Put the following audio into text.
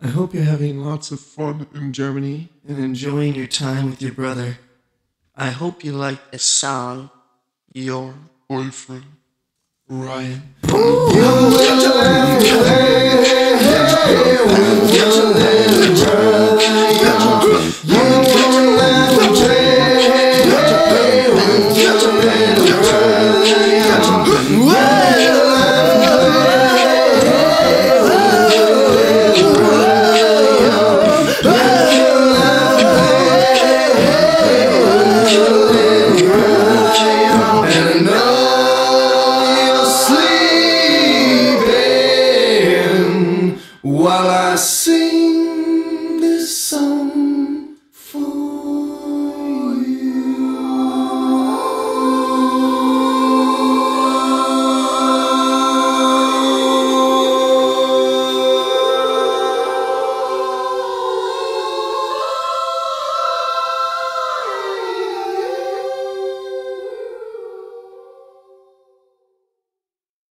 I hope you're having lots of fun in Germany and enjoying your time with your brother. I hope you like this song, Your Boyfriend, Ryan. While I sing this song.